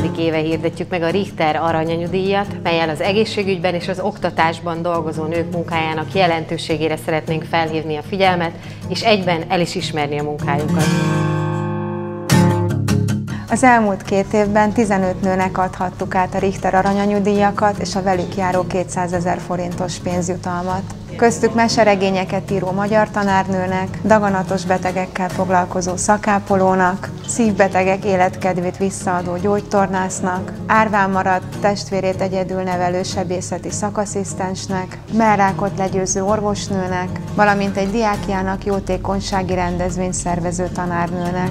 második éve hirdetjük meg a Richter Aranyanyudíjat, mellyel az egészségügyben és az oktatásban dolgozó nők munkájának jelentőségére szeretnénk felhívni a figyelmet, és egyben el is ismerni a munkájukat. Az elmúlt 2 évben 15 nőnek adhattuk át a Richter Aranyanyudíjakat és a velük járó 200 000 forintos pénzjutalmat. Köztük meseregényeket író magyar tanárnőnek, daganatos betegekkel foglalkozó szakápolónak, szívbetegek életkedvét visszaadó gyógytornásznak, árván maradt testvérét egyedül nevelő sebészeti szakasszisztensnek, mellrákot legyőző orvosnőnek, valamint egy diákjának jótékonysági rendezvényt szervező tanárnőnek.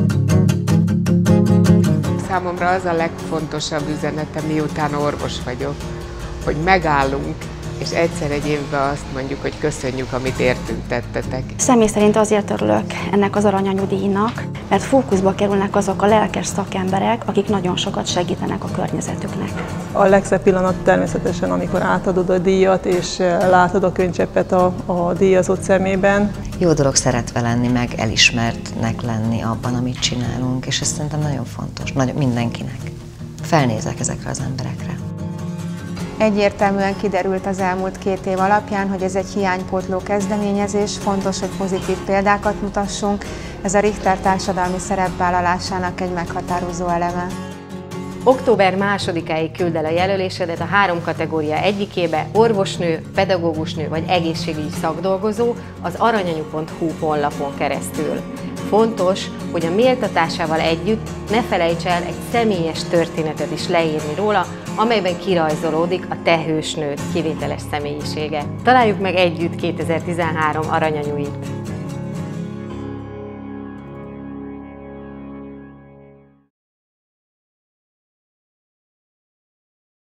Számomra az a legfontosabb üzenetem, miután orvos vagyok, hogy megállunk, és egyszer egy évben azt mondjuk, hogy köszönjük, amit értünk tettetek. Személy szerint azért örülök ennek az aranyanyudíjnak, mert fókuszba kerülnek azok a lelkes szakemberek, akik nagyon sokat segítenek a környezetüknek. A legszebb pillanat természetesen, amikor átadod a díjat, és látod a könycseppet a díjazott szemében. Jó dolog szeretve lenni, meg elismertnek lenni abban, amit csinálunk, és ez szerintem nagyon fontos, mindenkinek. Felnézek ezekre az emberekre. Egyértelműen kiderült az elmúlt 2 év alapján, hogy ez egy hiánypótló kezdeményezés, fontos, hogy pozitív példákat mutassunk, ez a Richter társadalmi szerepvállalásának egy meghatározó eleme. Október 2-áig küld el a jelölésedet a 3 kategória egyikébe, orvosnő, pedagógusnő vagy egészségügyi szakdolgozó az aranyanyu.hu honlapon keresztül. Fontos, hogy a méltatásával együtt ne felejts el egy személyes történetet is leírni róla, amelyben kirajzolódik a te hősnőd kivételes személyisége. Találjuk meg együtt 2013 aranyanyuit!